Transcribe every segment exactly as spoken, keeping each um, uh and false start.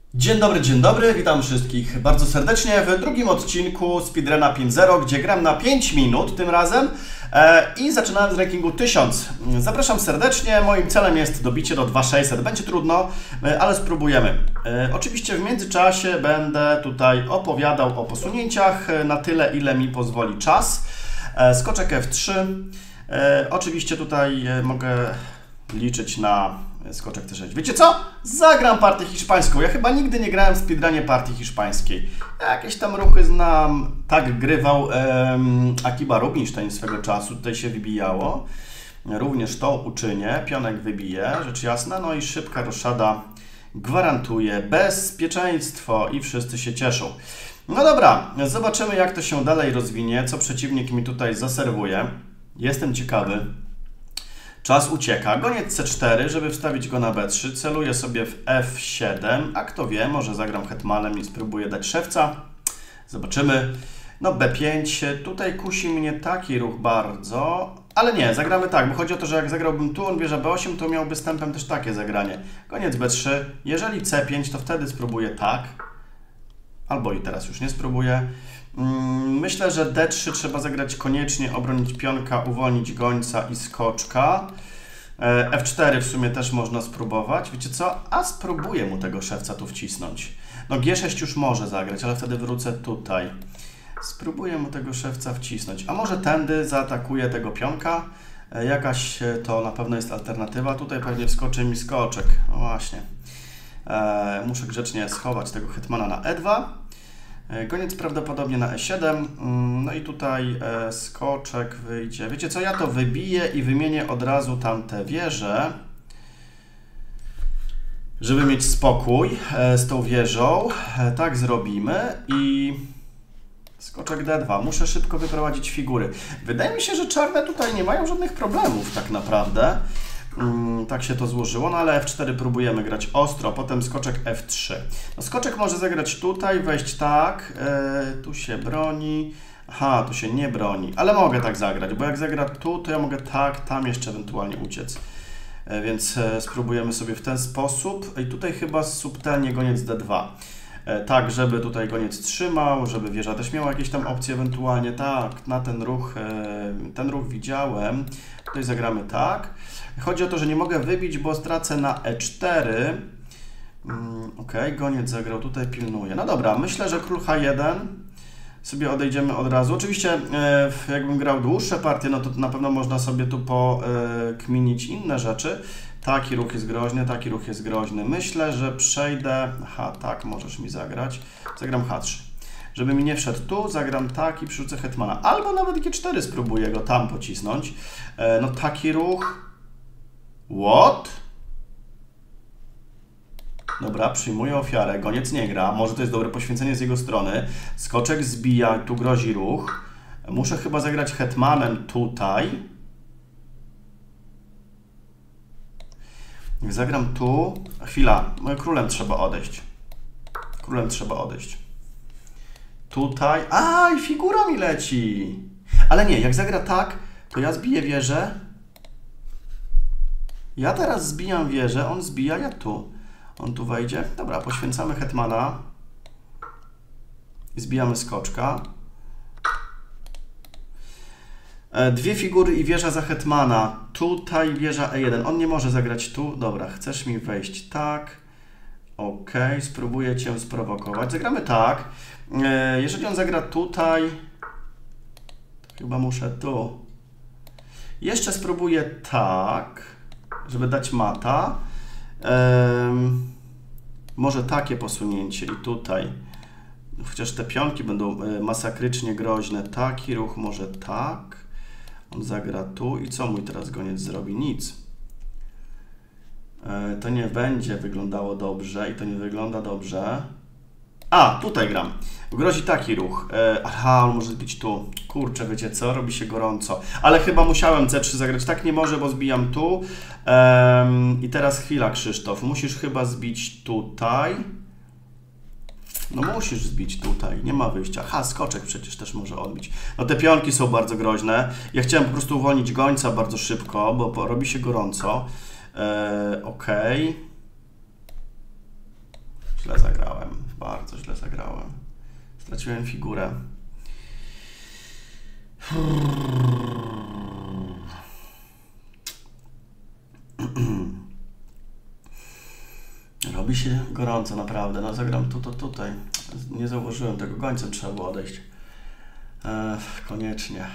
Dzień dobry, dzień dobry, witam wszystkich bardzo serdecznie w drugim odcinku Speedruna pięć zero, gdzie gram na pięć minut tym razem e, i zaczynałem z rankingu tysiąc. Zapraszam serdecznie, moim celem jest dobicie do dwa tysiące sześćset, będzie trudno, e, ale spróbujemy. E, oczywiście w międzyczasie będę tutaj opowiadał o posunięciach e, na tyle, ile mi pozwoli czas. E, skoczek F trzy, e, oczywiście tutaj e, mogę liczyć na skoczek T sześć. Wiecie co? Zagram partię hiszpańską. Ja chyba nigdy nie grałem w speedrunie partii hiszpańskiej. Jakieś tam ruchy znam. Tak grywał um, Akiba Rubinstein swego czasu. Tutaj się wybijało. Również to uczynię. Pionek wybije, rzecz jasna. No i szybka roszada gwarantuje bezpieczeństwo i wszyscy się cieszą. No dobra, zobaczymy jak to się dalej rozwinie, co przeciwnik mi tutaj zaserwuje. Jestem ciekawy. Czas ucieka. Goniec C cztery, żeby wstawić go na B trzy. Celuję sobie w F siedem. A kto wie, może zagram hetmanem i spróbuję dać szewca. Zobaczymy. No B pięć. Tutaj kusi mnie taki ruch bardzo. Ale nie, zagramy tak, bo chodzi o to, że jak zagrałbym tu, on bierze B osiem, to miałby z tempem też takie zagranie. Goniec B trzy. Jeżeli C pięć, to wtedy spróbuję tak. Albo i teraz już nie spróbuję. Myślę, że D trzy trzeba zagrać koniecznie, obronić pionka, uwolnić gońca i skoczka. F cztery w sumie też można spróbować. Wiecie co? A spróbuję mu tego szewca tu wcisnąć. No G sześć już może zagrać, ale wtedy wrócę tutaj. Spróbuję mu tego szewca wcisnąć. A może tędy zaatakuję tego pionka? Jakaś to na pewno jest alternatywa. Tutaj pewnie wskoczy mi skoczek. No właśnie. Muszę grzecznie schować tego hetmana na E dwa. Goniec prawdopodobnie na E siedem, no i tutaj skoczek wyjdzie. Wiecie co, ja to wybiję i wymienię od razu tamte wieże, żeby mieć spokój z tą wieżą. Tak zrobimy i skoczek D dwa. Muszę szybko wyprowadzić figury. Wydaje mi się, że czarne tutaj nie mają żadnych problemów tak naprawdę. Tak się to złożyło, no ale F cztery próbujemy grać ostro, potem skoczek F trzy. No skoczek może zagrać tutaj, wejść tak, yy, tu się broni, aha, tu się nie broni, ale mogę tak zagrać, bo jak zagra tu, to ja mogę tak, tam jeszcze ewentualnie uciec. Yy, więc yy, spróbujemy sobie w ten sposób i tutaj chyba subtelnie goniec D dwa. Yy, tak, żeby tutaj goniec trzymał, żeby wieża też miała jakieś tam opcje ewentualnie, tak, na ten ruch, yy, ten ruch widziałem, tutaj zagramy tak. Chodzi o to, że nie mogę wybić, bo stracę na E cztery. Mm, ok, goniec zagrał, tutaj pilnuje. No dobra, myślę, że król H jeden. Sobie odejdziemy od razu. Oczywiście e, jakbym grał dłuższe partie, no to na pewno można sobie tu pokminić inne rzeczy. Taki ruch jest groźny, taki ruch jest groźny. Myślę, że przejdę... Aha, tak, możesz mi zagrać. Zagram H trzy. Żeby mi nie wszedł tu, zagram tak i przerzucę hetmana. Albo nawet G cztery spróbuję go tam pocisnąć. E, no taki ruch... What? Dobra, przyjmuję ofiarę. Goniec nie gra. Może to jest dobre poświęcenie z jego strony. Skoczek zbija, tu grozi ruch. Muszę chyba zagrać hetmanem tutaj. Jak zagram tu... Chwila, królem trzeba odejść. Królem trzeba odejść. Tutaj... Aj, figura mi leci! Ale nie, jak zagra tak, to ja zbiję wieżę. Ja teraz zbijam wieżę, on zbija, ja tu. On tu wejdzie. Dobra, poświęcamy hetmana. Zbijamy skoczka. Dwie figury i wieża za hetmana. Tutaj wieża E jeden. On nie może zagrać tu. Dobra, chcesz mi wejść tak. Ok, spróbuję cię sprowokować. Zagramy tak. Jeżeli on zagra tutaj, to chyba muszę tu. Jeszcze spróbuję tak, żeby dać mata. Um, może takie posunięcie i tutaj. Chociaż te pionki będą masakrycznie groźne. Taki ruch może tak. On zagra tu. I co mój teraz goniec zrobi? Nic. E, to nie będzie wyglądało dobrze i to nie wygląda dobrze. A, tutaj gram. Grozi taki ruch. E, aha, on może zbić tu. Kurczę, wiecie co? Robi się gorąco. Ale chyba musiałem C trzy zagrać. Tak nie może, bo zbijam tu. E, I teraz chwila, Krzysztof. Musisz chyba zbić tutaj. No musisz zbić tutaj. Nie ma wyjścia. Ha, skoczek przecież też może odbić. No te pionki są bardzo groźne. Ja chciałem po prostu uwolnić gońca bardzo szybko, bo robi się gorąco. E, Okej. Okay. źle zagrałem. Bardzo źle zagrałem. Straciłem figurę. Robi się gorąco naprawdę. No zagram tu, to tutaj. Nie zauważyłem tego. Gońcem trzeba było odejść. Ech, koniecznie.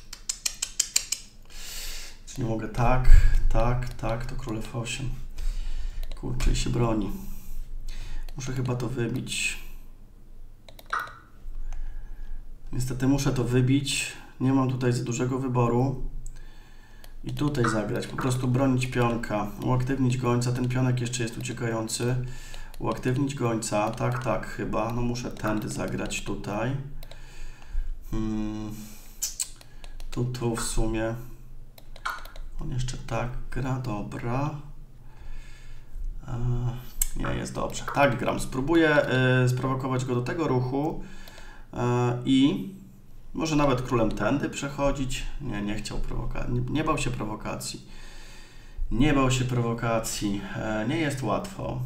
Czy nie mogę tak, tak, tak, to król F osiem. Kurczę, i się broni. Muszę chyba to wybić. Niestety muszę to wybić. Nie mam tutaj za dużego wyboru. I tutaj zagrać. Po prostu bronić pionka. Uaktywnić gońca. Ten pionek jeszcze jest uciekający. Uaktywnić gońca. Tak, tak chyba. No muszę tędy zagrać tutaj. Hmm. Tu, tu w sumie. On jeszcze tak gra. Dobra. Eee, nie, jest dobrze. Tak gram. Spróbuję yy, sprowokować go do tego ruchu. Yy, I może nawet królem tędy przechodzić. Nie, nie chciał prowokacji. Nie, nie bał się prowokacji. Nie bał się prowokacji. Yy, nie jest łatwo.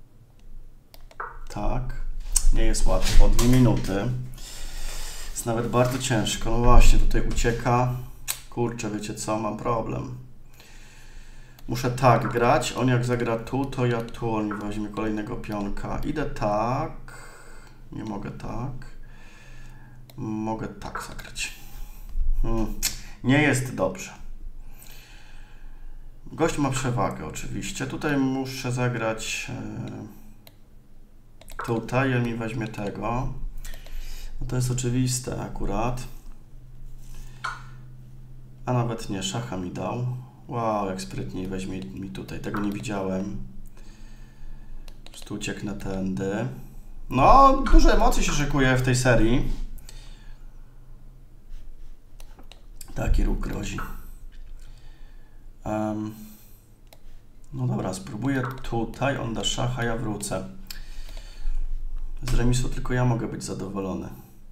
Tak. Nie jest łatwo. Dwie minuty. Jest nawet bardzo ciężko. No właśnie, tutaj ucieka. Kurczę, wiecie co? Mam problem. Muszę tak grać. On jak zagra tu, to ja tu. On mi weźmie kolejnego pionka. Idę tak. Nie mogę tak. Mogę tak zagrać. Hmm. Nie jest dobrze. Gość ma przewagę oczywiście. Tutaj muszę zagrać e, tutaj. On mi weźmie tego. No to jest oczywiste akurat. A nawet nie. Szacha mi dał. Wow, jak sprytniej weźmie mi tutaj. Tego nie widziałem. Po prostu ucieknę tędy. No, dużo emocji się szykuje w tej serii. Taki ruch grozi. Um, no dobra, spróbuję tutaj. On da szacha, ja wrócę. Z remisu tylko ja mogę być zadowolony.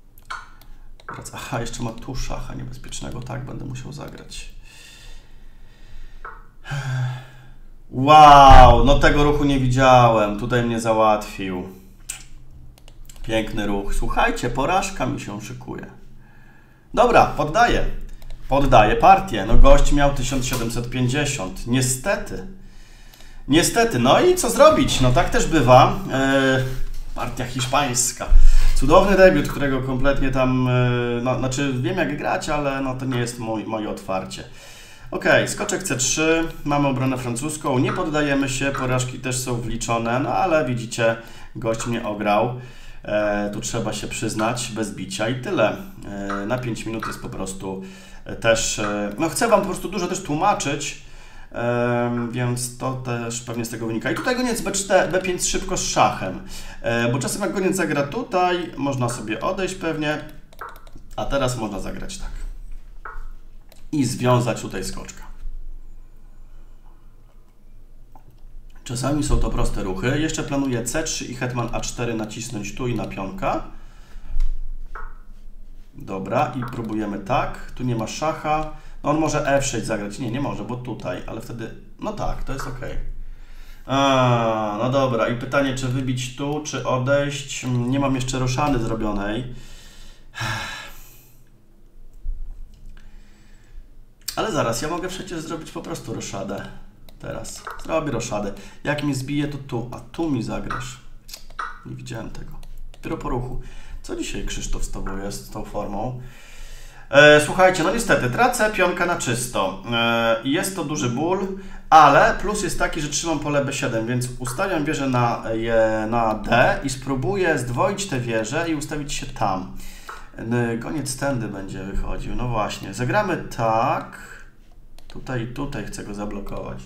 Aha, jeszcze ma tu szacha niebezpiecznego. Tak, będę musiał zagrać. Wow, no tego ruchu nie widziałem. Tutaj mnie załatwił. Piękny ruch. Słuchajcie, porażka mi się szykuje. Dobra, poddaję. Poddaję partię. No gość miał tysiąc siedemset pięćdziesiąt. Niestety. Niestety. No i co zrobić? No tak też bywa. Yy, partia hiszpańska. Cudowny debiut, którego kompletnie tam... Yy, no, znaczy wiem jak grać, ale no to nie jest mój, moje otwarcie. Ok, skoczek C trzy, mamy obronę francuską, nie poddajemy się, porażki też są wliczone, no ale widzicie, gość mnie ograł, e, tu trzeba się przyznać, bez bicia i tyle. E, na pięć minut jest po prostu e, też, e, no chcę Wam po prostu dużo też tłumaczyć, e, więc to też pewnie z tego wynika. I tutaj goniec B cztery, B pięć szybko z szachem, e, bo czasem jak goniec zagra tutaj, można sobie odejść pewnie, a teraz można zagrać tak. I związać tutaj skoczka. Czasami są to proste ruchy. Jeszcze planuję C trzy i hetman A cztery nacisnąć tu i na pionka. Dobra, i próbujemy tak. Tu nie ma szacha. No on może F sześć zagrać. Nie, nie może, bo tutaj, ale wtedy... No tak, to jest ok. A, no dobra, i pytanie, czy wybić tu, czy odejść. Nie mam jeszcze roszady zrobionej. Ale zaraz, ja mogę przecież zrobić po prostu roszadę. Teraz. Zrobię roszadę. Jak mi zbije, to tu. A tu mi zagrasz. Nie widziałem tego. Dopiero po ruchu. Co dzisiaj Krzysztof z Tobą jest, z tą formą? E, słuchajcie, no niestety, tracę pionka na czysto. E, jest to duży ból, ale plus jest taki, że trzymam pole B siedem, więc ustawiam wieżę na, je, na D i spróbuję zdwoić tę wieżę i ustawić się tam. Goniec tędy będzie wychodził. No właśnie. Zagramy tak. Tutaj i tutaj chcę go zablokować.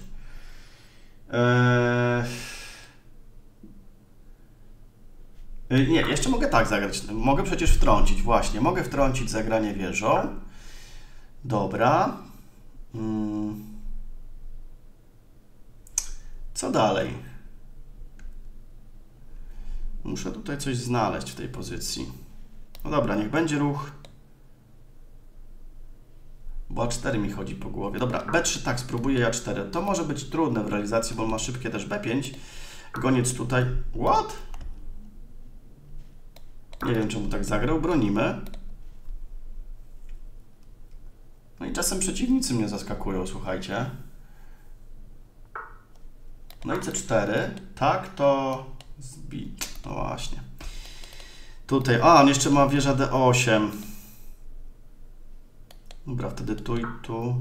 Eee... Nie, jeszcze mogę tak zagrać. Mogę przecież wtrącić. Właśnie. Mogę wtrącić zagranie wieżą. Dobra. Hmm. Co dalej? Muszę tutaj coś znaleźć w tej pozycji. No dobra, niech będzie ruch. Bo A cztery mi chodzi po głowie. Dobra, B trzy tak, spróbuję A cztery. To może być trudne w realizacji, bo on ma szybkie też B pięć. Goniec tutaj. What? Nie wiem, czemu tak zagrał. Bronimy. No i czasem przeciwnicy mnie zaskakują, słuchajcie. No i C cztery. Tak, to zbi... No właśnie. Tutaj... A, on jeszcze ma wieża D osiem. Dobra, wtedy tu i tu.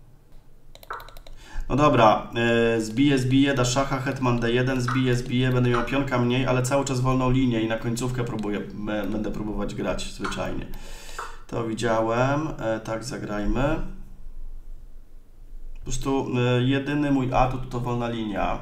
No dobra, yy, zbije, zbije, da szacha, hetman D jeden, zbije, zbije, będę miał pionka mniej, ale cały czas wolną linię i na końcówkę próbuję, będę próbować grać zwyczajnie. To widziałem, yy, tak zagrajmy. Po prostu yy, jedyny mój atut to wolna linia.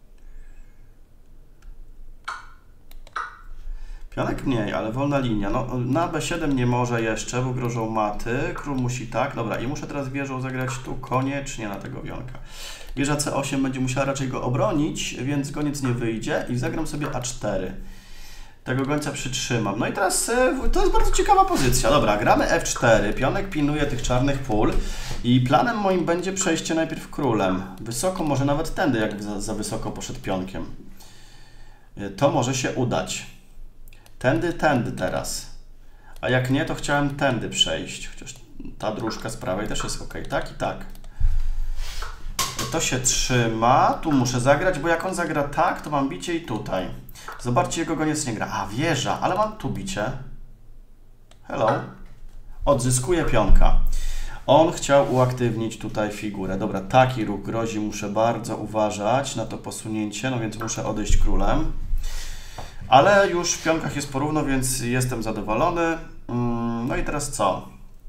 Pionek mniej, ale wolna linia. No, na B siedem nie może jeszcze, bo grożą maty. Król musi tak. Dobra, i muszę teraz wieżą zagrać tu koniecznie na tego pionka. Wieża C osiem będzie musiała raczej go obronić, więc goniec nie wyjdzie i zagram sobie A cztery. Tego gońca przytrzymam. No i teraz to jest bardzo ciekawa pozycja. Dobra, gramy F cztery. Pionek pilnuje tych czarnych pól i planem moim będzie przejście najpierw królem. Wysoko, może nawet tędy, jak za, za wysoko poszedł pionkiem. To może się udać. Tędy, tędy teraz. A jak nie, to chciałem tędy przejść. Chociaż ta dróżka z prawej też jest ok. Tak i tak. To się trzyma. Tu muszę zagrać, bo jak on zagra tak, to mam bicie i tutaj. Zobaczcie, jego goniec nie gra. A, wieża, ale mam tu bicie. Hello. Odzyskuję pionka. On chciał uaktywnić tutaj figurę. Dobra, taki ruch grozi. Muszę bardzo uważać na to posunięcie, no więc muszę odejść królem. Ale już w pionkach jest porówno, więc jestem zadowolony. No i teraz co?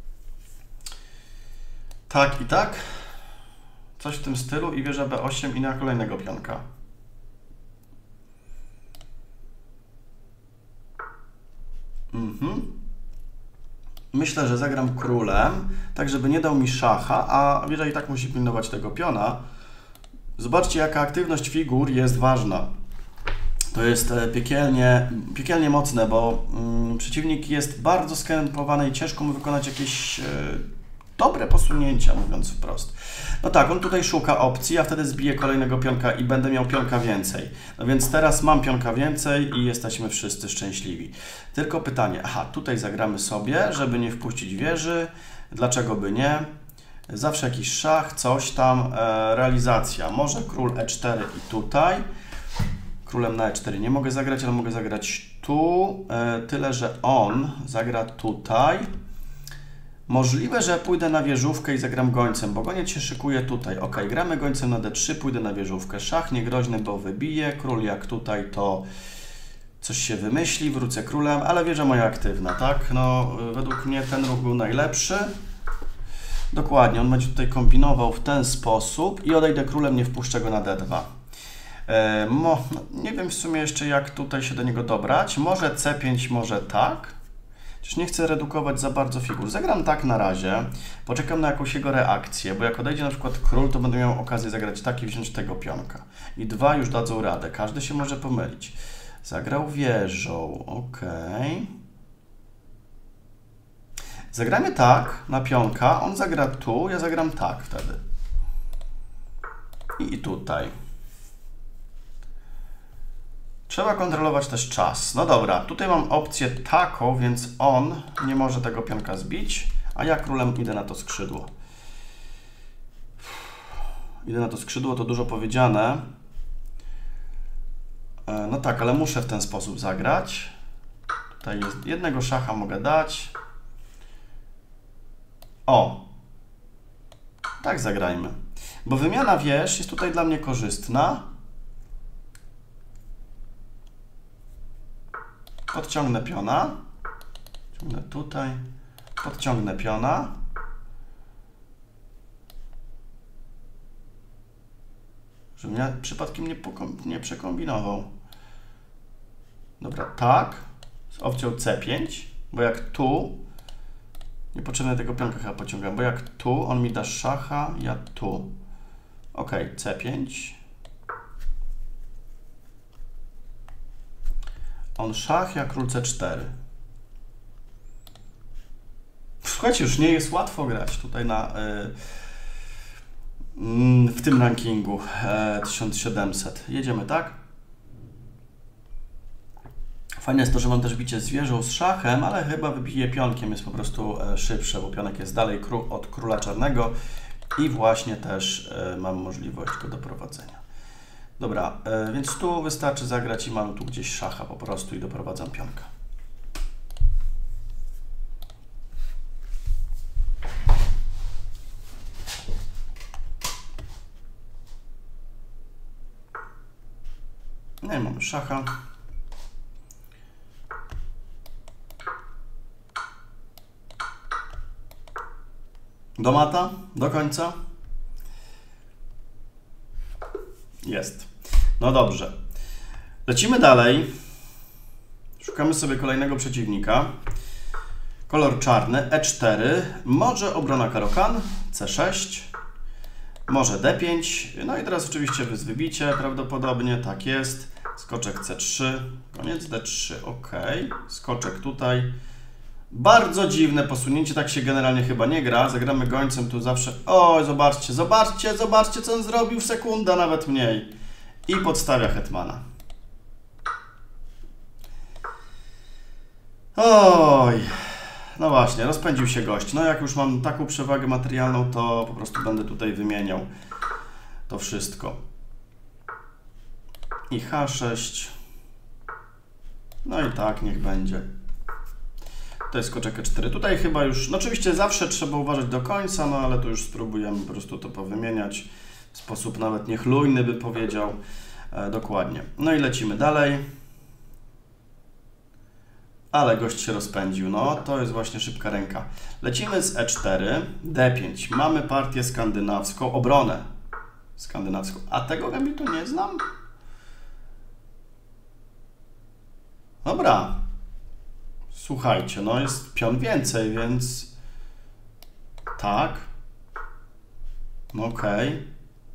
Tak i tak. Coś w tym stylu i wieża B osiem i na kolejnego pionka. Mhm. Myślę, że zagram królem, tak żeby nie dał mi szacha, a wieża i tak musi pilnować tego piona. Zobaczcie, jaka aktywność figur jest ważna. To jest piekielnie, piekielnie mocne, bo mm, przeciwnik jest bardzo skrępowany i ciężko mu wykonać jakieś e, dobre posunięcia, mówiąc wprost. No tak, on tutaj szuka opcji, a wtedy zbiję kolejnego pionka i będę miał pionka więcej. No więc teraz mam pionka więcej i jesteśmy wszyscy szczęśliwi. Tylko pytanie, aha, tutaj zagramy sobie, żeby nie wpuścić wieży. Dlaczego by nie? Zawsze jakiś szach, coś tam, e, realizacja. Może król E cztery i tutaj. Królem na E cztery nie mogę zagrać, ale mogę zagrać tu, e, tyle że on zagra tutaj. Możliwe, że pójdę na wieżówkę i zagram gońcem, bo goniec się szykuje tutaj. Ok, gramy gońcem na D trzy, pójdę na wieżówkę. Szach niegroźny, bo wybije. Król jak tutaj, to coś się wymyśli, wrócę królem, ale wieża moja aktywna, tak? No, według mnie ten ruch był najlepszy. Dokładnie, on będzie tutaj kombinował w ten sposób i odejdę królem, nie wpuszczę go na D dwa. E, mo, nie wiem w sumie jeszcze, jak tutaj się do niego dobrać. Może C pięć, może tak. Chociaż nie chcę redukować za bardzo figur. Zagram tak na razie. Poczekam na jakąś jego reakcję, bo jak odejdzie na przykład król, to będę miał okazję zagrać tak i wziąć tego pionka. I dwa już dadzą radę. Każdy się może pomylić. Zagrał wieżą. Ok. Zagramy tak na pionka. On zagra tu, ja zagram tak wtedy. I, i tutaj. Trzeba kontrolować też czas. No dobra, tutaj mam opcję taką, więc on nie może tego pionka zbić, a ja królem idę na to skrzydło. Idę na to skrzydło, to dużo powiedziane. No tak, ale muszę w ten sposób zagrać. Tutaj jest jednego szacha mogę dać. O! Tak zagrajmy. Bo wymiana wież jest tutaj dla mnie korzystna. Podciągnę piona, ciągnę tutaj, podciągnę piona, żebym ja przypadkiem nie, nie przekombinował. Dobra, tak, z opcją C pięć, bo jak tu, niepotrzebnie tego pionka chyba pociągam, bo jak tu, on mi da szacha, ja tu. Ok, C pięć. On szach, ja król C cztery. Słuchajcie, już nie jest łatwo grać tutaj na, yy, w tym rankingu yy, tysiąc siedemset. Jedziemy, tak? Fajne jest to, że mam też bicie zwierzę z szachem, ale chyba wybiję pionkiem, jest po prostu szybsze, bo pionek jest dalej od króla czarnego i właśnie też mam możliwość go doprowadzenia. Dobra, więc tu wystarczy zagrać i mamy tu gdzieś szacha po prostu i doprowadzam pionka. No i mamy szacha. Do mata, do końca. Jest. No dobrze. Lecimy dalej. Szukamy sobie kolejnego przeciwnika. Kolor czarny, e cztery. Może obrona Caro-Kann, c sześć. Może d pięć. No i teraz oczywiście wy z wybicie prawdopodobnie. Tak jest. Skoczek c trzy. Koniec d trzy. Ok. Skoczek tutaj. Bardzo dziwne posunięcie, tak się generalnie chyba nie gra. Zagramy gońcem tu zawsze. O, zobaczcie, zobaczcie, zobaczcie, co on zrobił w sekundę, nawet mniej. I podstawia hetmana. Oj. No właśnie, rozpędził się gość. No jak już mam taką przewagę materialną, to po prostu będę tutaj wymieniał to wszystko. I h sześć. No i tak, niech będzie. To jest skoczek e cztery. Tutaj chyba już, no oczywiście zawsze trzeba uważać do końca, no ale to już spróbujemy po prostu to powymieniać w sposób nawet niechlujny, by powiedział. E, dokładnie. No i lecimy dalej. Ale gość się rozpędził. No to jest właśnie szybka ręka. Lecimy z e cztery, d pięć. Mamy partię skandynawską, obronę skandynawską. A tego gambitu nie znam. Dobra. Słuchajcie, no jest pion więcej, więc tak. No okej. Okay.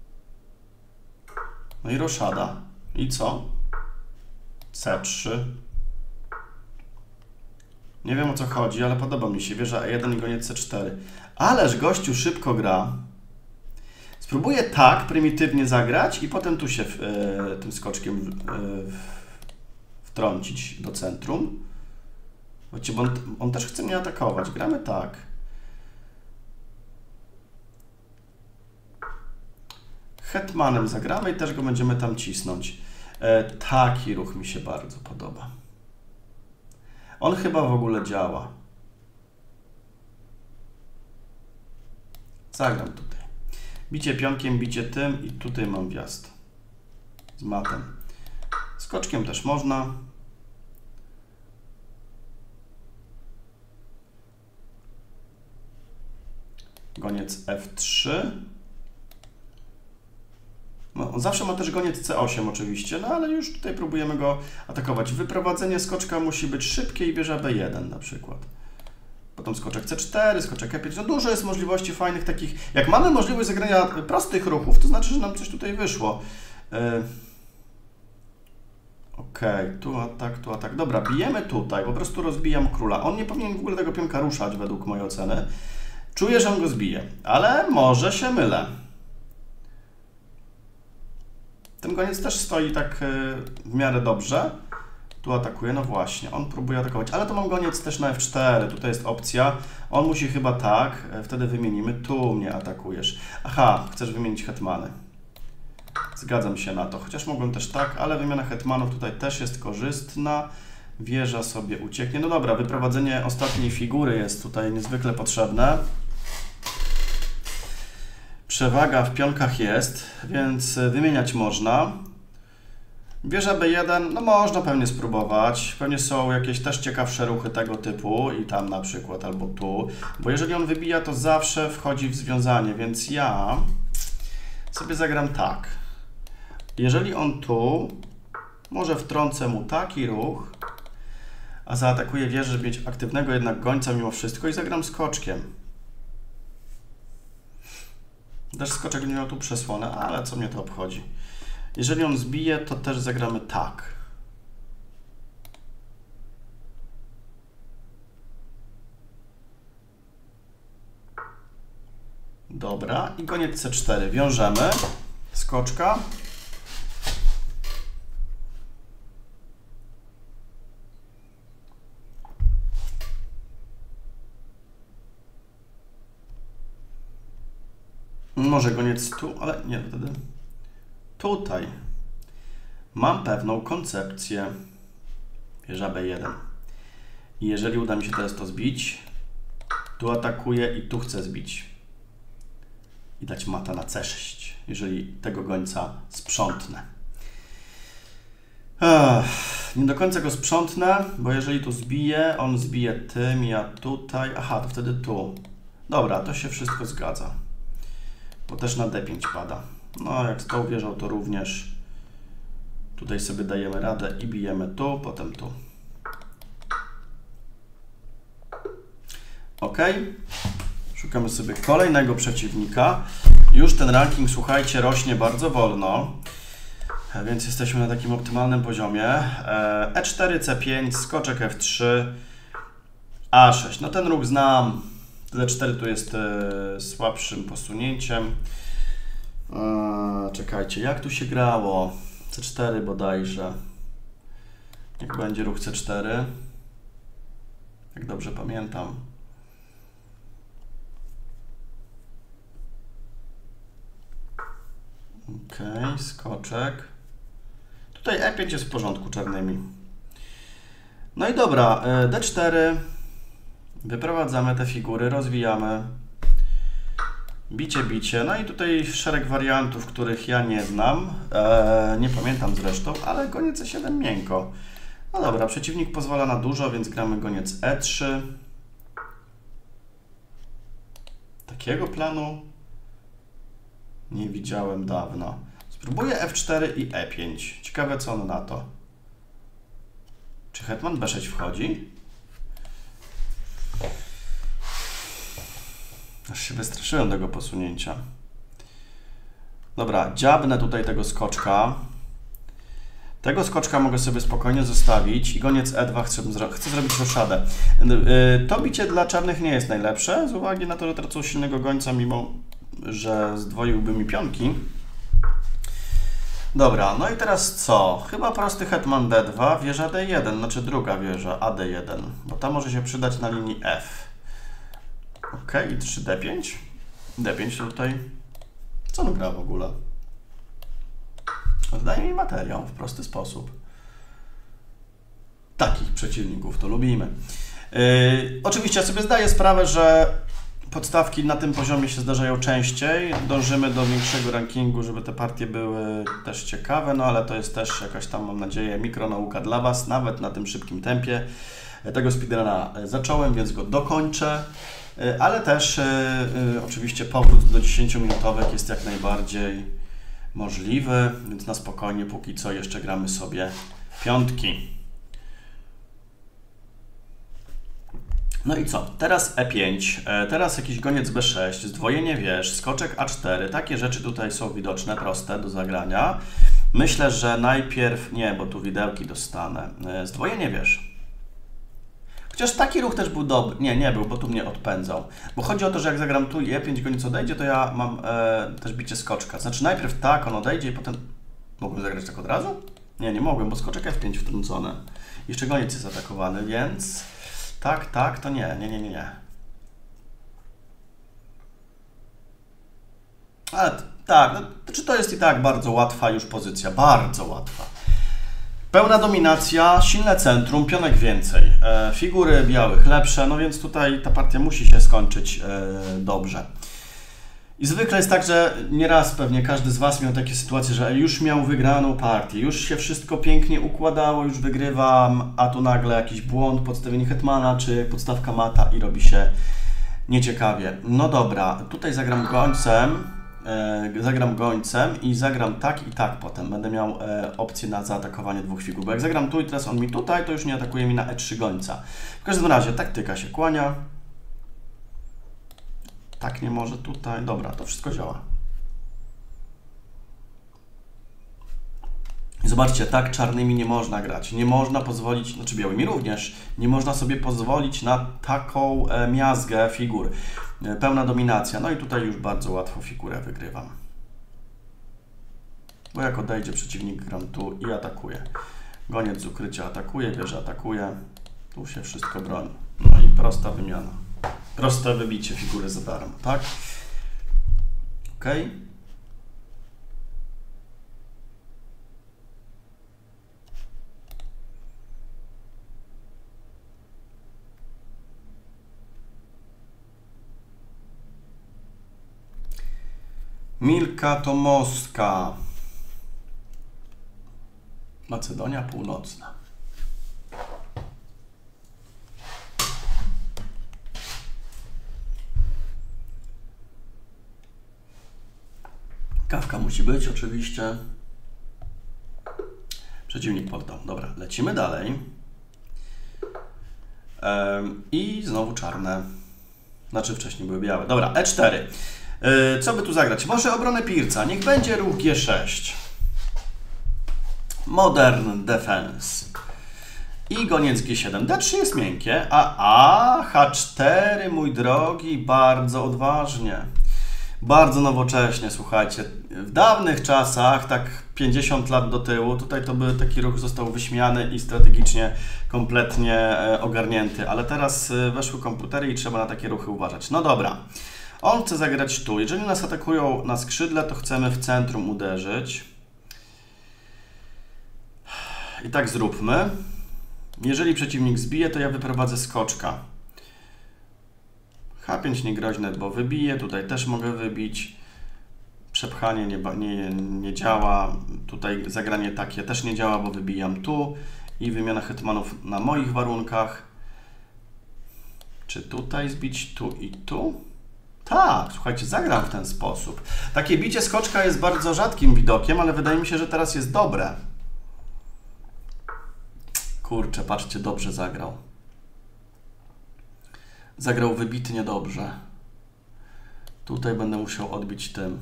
No i roszada. I co? c trzy. Nie wiem, o co chodzi, ale podoba mi się. Wieża e jeden i goniec c cztery. Ależ gościu szybko gra. Spróbuję tak prymitywnie zagrać i potem tu się w, e, tym skoczkiem w, e, wtrącić do centrum. Bo on, on też chce mnie atakować. Gramy tak. Hetmanem zagramy i też go będziemy tam cisnąć. E, taki ruch mi się bardzo podoba. On chyba w ogóle działa. Zagram tutaj. Bicie pionkiem, bicie tym i tutaj mam wjazd. Z matem. Skoczkiem też można. Goniec f trzy. No, on zawsze ma też goniec c osiem oczywiście, no ale już tutaj próbujemy go atakować. Wyprowadzenie skoczka musi być szybkie i wieża b jeden na przykład. Potem skoczek c cztery, skoczek e pięć. No dużo jest możliwości fajnych takich. Jak mamy możliwość zagrania prostych ruchów, to znaczy, że nam coś tutaj wyszło. Yy. Okej, okay, tu atak, tu atak. Dobra, bijemy tutaj, po prostu rozbijam króla. On nie powinien w ogóle tego pionka ruszać według mojej oceny. Czuję, że on go zbije, ale może się mylę. Ten goniec też stoi tak w miarę dobrze. Tu atakuje, no właśnie, on próbuje atakować, ale to mam goniec też na f cztery, tutaj jest opcja. On musi chyba tak, wtedy wymienimy, tu mnie atakujesz. Aha, chcesz wymienić hetmany. Zgadzam się na to, chociaż mogłem też tak, ale wymiana hetmanów tutaj też jest korzystna. Wieża sobie ucieknie. No dobra, wyprowadzenie ostatniej figury jest tutaj niezwykle potrzebne. Przewaga w pionkach jest, więc wymieniać można. Wieża b jeden, no można pewnie spróbować. Pewnie są jakieś też ciekawsze ruchy tego typu i tam na przykład, albo tu. Bo jeżeli on wybija, to zawsze wchodzi w związanie, więc ja sobie zagram tak. Jeżeli on tu, może wtrącę mu taki ruch, a zaatakuje wieżę, żeby mieć aktywnego jednak gońca mimo wszystko i zagram skoczkiem. Też skoczek nie miał tu przesłonę, ale co mnie to obchodzi. Jeżeli on zbije, to też zagramy tak. Dobra, i koniec c cztery. Wiążemy skoczka. Może goniec tu, ale nie wtedy. Tutaj mam pewną koncepcję. Wieża B jeden. I jeżeli uda mi się teraz to zbić, tu atakuję i tu chcę zbić. I dać mata na C sześć, jeżeli tego gońca sprzątnę. Ech, nie do końca go sprzątnę, bo jeżeli tu zbiję, on zbije tym, ja tutaj. Aha, to wtedy tu. Dobra, to się wszystko zgadza. Bo też na D pięć pada. No, jak z tą wieżą, to również tutaj sobie dajemy radę i bijemy tu, potem tu. Ok. Szukamy sobie kolejnego przeciwnika. Już ten ranking, słuchajcie, rośnie bardzo wolno. Więc jesteśmy na takim optymalnym poziomie. E cztery, C pięć, skoczek F trzy, A sześć. No ten ruch znam. D cztery tu jest e, słabszym posunięciem. E, czekajcie, jak tu się grało? C cztery bodajże. Jak będzie ruch C cztery? Jak dobrze pamiętam. Ok, skoczek. Tutaj E pięć jest w porządku czarnymi. No i dobra, D cztery. Wyprowadzamy te figury, rozwijamy. Bicie, bicie. No i tutaj szereg wariantów, których ja nie znam. Eee, nie pamiętam zresztą, ale goniec E siedem miękko. No dobra, przeciwnik pozwala na dużo, więc gramy goniec E trzy. Takiego planu nie widziałem dawno. Spróbuję F cztery i E pięć. Ciekawe, co on na to. Czy hetman B sześć wchodzi? Aż się wystraszyłem tego posunięcia. Dobra, dziabnę tutaj tego skoczka. Tego skoczka mogę sobie spokojnie zostawić i goniec E dwa chcę, chcę zrobić roszadę. To bicie dla czarnych nie jest najlepsze, z uwagi na to, że tracą silnego gońca, mimo że zdwoiłby mi pionki. Dobra, no i teraz co? Chyba prosty hetman D dwa, wieża D jeden, znaczy druga wieża, A D jeden, bo ta może się przydać na linii F. Ok, i trzy D pięć. D pięć tutaj. Co on gra w ogóle? Oddaje mi materiał w prosty sposób. Takich przeciwników to lubimy. Yy, oczywiście ja sobie zdaję sprawę, że podstawki na tym poziomie się zdarzają częściej. Dążymy do większego rankingu, żeby te partie były też ciekawe, no ale to jest też jakaś tam, mam nadzieję, mikronauka dla Was, nawet na tym szybkim tempie. Tego speedruna zacząłem, więc go dokończę, ale też y, y, oczywiście powrót do dziesięciominutowych jest jak najbardziej możliwy, więc na spokojnie póki co jeszcze gramy sobie piątki. No i co? Teraz E pięć, teraz jakiś goniec B sześć, zdwojenie wież, skoczek A cztery. Takie rzeczy tutaj są widoczne, proste do zagrania. Myślę, że najpierw... Nie, bo tu widełki dostanę. Zdwojenie wież. Chociaż taki ruch też był dobry. Nie, nie był, bo tu mnie odpędzał. Bo chodzi o to, że jak zagram tu i E pięć goniec odejdzie, to ja mam e, też bicie skoczka. Znaczy najpierw tak, on odejdzie i potem... Mogłem zagrać tak od razu? Nie, nie mogłem, bo skoczek F pięć wtrącony. Jeszcze goniec jest atakowany, więc... Tak, tak, to nie, nie, nie, nie, nie. Ale tak, no, czy to jest i tak bardzo łatwa już pozycja, bardzo łatwa. Pełna dominacja, silne centrum, pionek więcej, e, figury białych lepsze, no więc tutaj ta partia musi się skończyć e, dobrze. I zwykle jest tak, że nieraz pewnie każdy z Was miał takie sytuacje, że już miał wygraną partię, już się wszystko pięknie układało, już wygrywam, a tu nagle jakiś błąd, podstawienie hetmana czy podstawka mata i robi się nieciekawie. No dobra, tutaj zagram gońcem, e, zagram gońcem i zagram tak i tak potem. Będę miał e, opcję na zaatakowanie dwóch figur, bo jak zagram tu i teraz on mi tutaj, to już nie atakuje mi na E trzy gońca. W każdym razie taktyka się kłania. Tak nie może tutaj. Dobra, to wszystko działa. I zobaczcie, tak czarnymi nie można grać. Nie można pozwolić, znaczy białymi również, nie można sobie pozwolić na taką e, miazgę figur. E, pełna dominacja. No i tutaj już bardzo łatwo figurę wygrywam. Bo jak odejdzie przeciwnik, gram tu i atakuję. Goniec z ukrycia atakuje, wieża atakuje. Tu się wszystko broni. No i prosta wymiana. Proste wybicie figury za darmo, tak? Ok, Milka to Moska. Macedonia Północna. Kawka musi być oczywiście. Przeciwnik poddał. Dobra, lecimy dalej. Ehm, I znowu czarne. Znaczy wcześniej były białe. Dobra, E cztery. Yy, co by tu zagrać? Może obronę Pirca. Niech będzie ruch G sześć. Modern Defense. I goniec G siedem. D trzy jest miękkie. A, a H cztery, mój drogi, bardzo odważnie. Bardzo nowocześnie, słuchajcie. W dawnych czasach, tak pięćdziesiąt lat do tyłu, tutaj to by taki ruch został wyśmiany i strategicznie kompletnie ogarnięty. Ale teraz weszły komputery i trzeba na takie ruchy uważać. No dobra. On chce zagrać tu. Jeżeli nas atakują na skrzydle, to chcemy w centrum uderzyć. I tak zróbmy. Jeżeli przeciwnik zbije, to ja wyprowadzę skoczka. H pięć niegroźne, bo wybije. Tutaj też mogę wybić. Przepchanie nie, nie, nie działa. Tutaj zagranie takie też nie działa, bo wybijam tu. I wymiana hetmanów na moich warunkach. Czy tutaj zbić tu i tu? Tak, słuchajcie, zagram w ten sposób. Takie bicie skoczka jest bardzo rzadkim widokiem, ale wydaje mi się, że teraz jest dobre. Kurczę, patrzcie, dobrze zagrał. Zagrał wybitnie dobrze. Tutaj będę musiał odbić tym.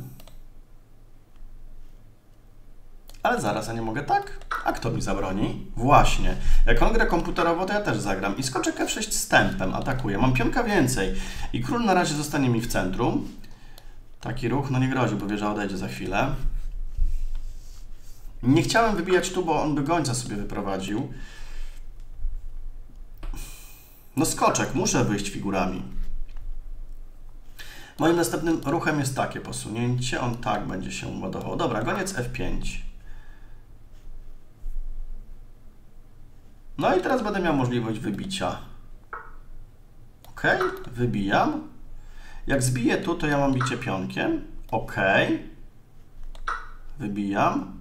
Ale zaraz, ja nie mogę tak? A kto mi zabroni? Właśnie. Jak on gra komputerowo, to ja też zagram. I skoczek F sześć z tempem atakuje. Mam pionka więcej. I król na razie zostanie mi w centrum. Taki ruch, no nie grozi, bo wieża odejdzie za chwilę. Nie chciałem wybijać tu, bo on by gońca sobie wyprowadził. No skoczek, muszę wyjść figurami. Moim następnym ruchem jest takie posunięcie. On tak będzie się ładował. Dobra, goniec F pięć. No i teraz będę miał możliwość wybicia. Ok, wybijam. Jak zbiję tu, to ja mam bicie pionkiem. Ok. Wybijam.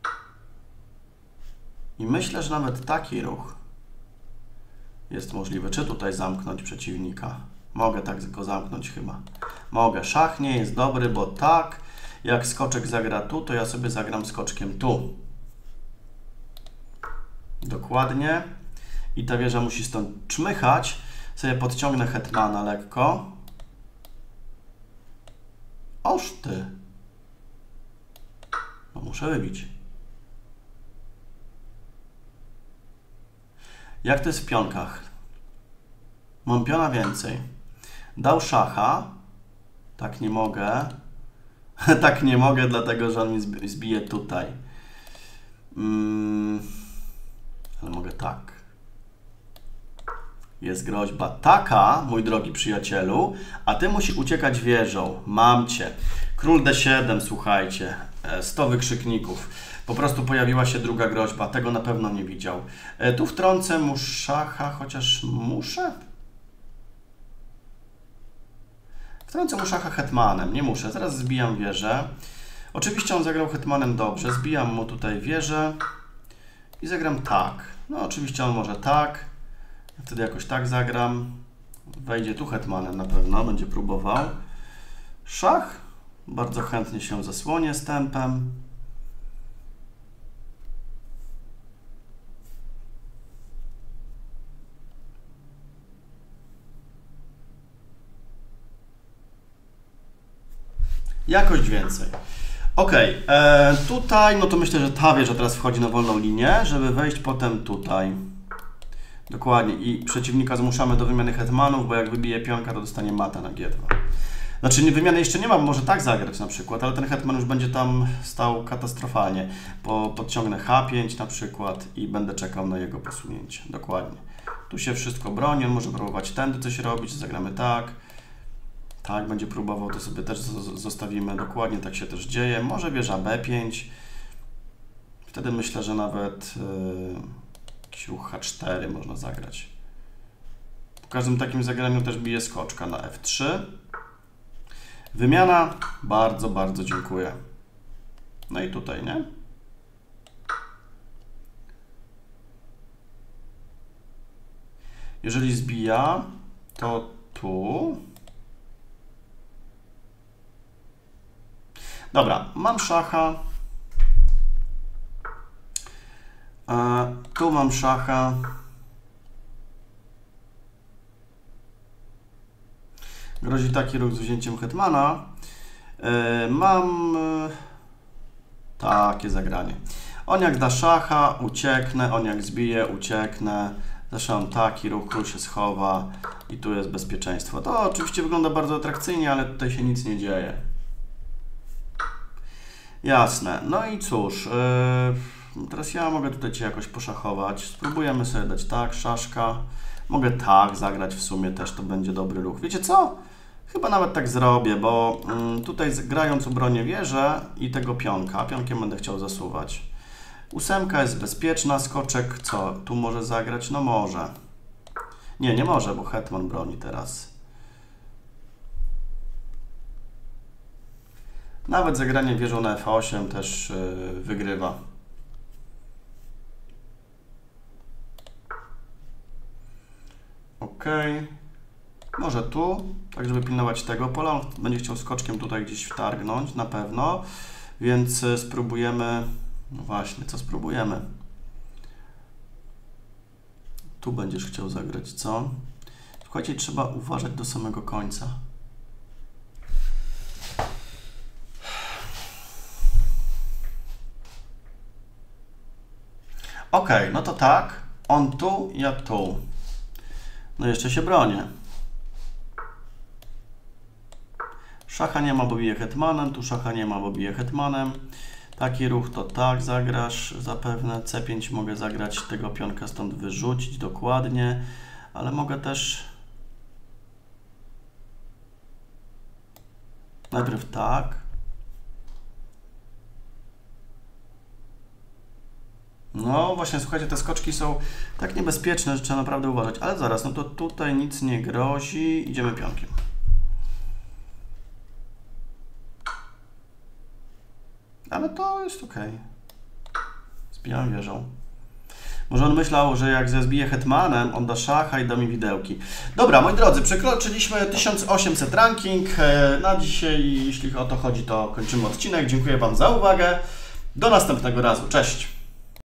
I myślę, że nawet taki ruch jest możliwy. Czy tutaj zamknąć przeciwnika? Mogę tak go zamknąć chyba. Mogę. Szach nie jest dobry, bo tak. Jak skoczek zagra tu, to ja sobie zagram skoczkiem tu. Dokładnie. I ta wieża musi stąd czmychać. Sobie podciągnę hetmana lekko. Oż ty. No muszę wybić. Jak to jest w pionkach? Mam piona więcej. Dał szacha. Tak nie mogę. Tak nie mogę, dlatego że on mi zbije tutaj. Mm. Ale mogę tak. Jest groźba taka, mój drogi przyjacielu, a ty musisz uciekać wieżą. Mam cię. Król D siedem, słuchajcie. sto wykrzykników. Po prostu pojawiła się druga groźba. Tego na pewno nie widział. Tu wtrącę mu szacha, chociaż muszę? Wtrącę mu szacha hetmanem. Nie muszę. Zaraz zbijam wieżę. Oczywiście on zagrał hetmanem dobrze. Zbijam mu tutaj wieżę. I zagram tak. No oczywiście on może tak. Wtedy jakoś tak zagram. Wejdzie tu hetmanem na pewno. Będzie próbował. Szach. Bardzo chętnie się zasłonię z tempem. Jakość więcej. Ok, e, tutaj, no to myślę, że ta wieża teraz wchodzi na wolną linię, żeby wejść potem tutaj. Dokładnie. I przeciwnika zmuszamy do wymiany hetmanów, bo jak wybije pionka, to dostanie mata na G dwa. Znaczy, nie, wymiany jeszcze nie ma, może tak zagrać na przykład, ale ten hetman już będzie tam stał katastrofalnie. Bo podciągnę H pięć na przykład i będę czekał na jego posunięcie. Dokładnie. Tu się wszystko broni, on może próbować tędy coś robić, zagramy tak. Tak, będzie próbował, to sobie też zostawimy. Dokładnie tak się też dzieje. Może wieża B pięć. Wtedy myślę, że nawet yy, ruch H cztery można zagrać. W każdym takim zagraniu też bije skoczka na F trzy. Wymiana. Bardzo, bardzo dziękuję. No i tutaj, nie? Jeżeli zbija, to tu. Dobra, mam szacha. A tu mam szacha. Grozi taki ruch z wzięciem hetmana. Yy, mam yy, takie zagranie. On jak da szacha, ucieknę. On jak zbije, ucieknę. Zresztą mam taki ruch, tu się schowa i tu jest bezpieczeństwo. To oczywiście wygląda bardzo atrakcyjnie, ale tutaj się nic nie dzieje. Jasne. No i cóż, yy, teraz ja mogę tutaj Cię jakoś poszachować. Spróbujemy sobie dać tak, szaszka. Mogę tak zagrać w sumie, też to będzie dobry ruch. Wiecie co? Chyba nawet tak zrobię, bo yy, tutaj grając obronię wieżę i tego pionka, pionkiem będę chciał zasuwać. Ósemka jest bezpieczna, skoczek co? Tu może zagrać? No może. Nie, nie może, bo hetman broni teraz. Nawet zagranie wieżą na F osiem też yy, wygrywa. Ok. Może tu, tak żeby pilnować tego pola. On będzie chciał skoczkiem tutaj gdzieś wtargnąć, na pewno. Więc yy, spróbujemy... No właśnie, co spróbujemy? Tu będziesz chciał zagrać, co? Słuchajcie, trzeba uważać do samego końca. Ok, no to tak. On tu, ja tu. No jeszcze się bronię. Szacha nie ma, bo bije hetmanem. Tu szacha nie ma, bo bije hetmanem. Taki ruch to tak zagrasz zapewne. C pięć mogę zagrać, tego pionka stąd wyrzucić dokładnie. Ale mogę też... Najpierw tak. No właśnie, słuchajcie, te skoczki są tak niebezpieczne, że trzeba naprawdę uważać. Ale zaraz, no to tutaj nic nie grozi. Idziemy pionkiem. Ale to jest ok. Zbijam wieżą. Może on myślał, że jak zbije hetmanem, on da szacha i da mi widełki. Dobra, moi drodzy, przekroczyliśmy tysiąc osiemset ranking. Na dzisiaj, jeśli o to chodzi, to kończymy odcinek. Dziękuję Wam za uwagę. Do następnego razu. Cześć!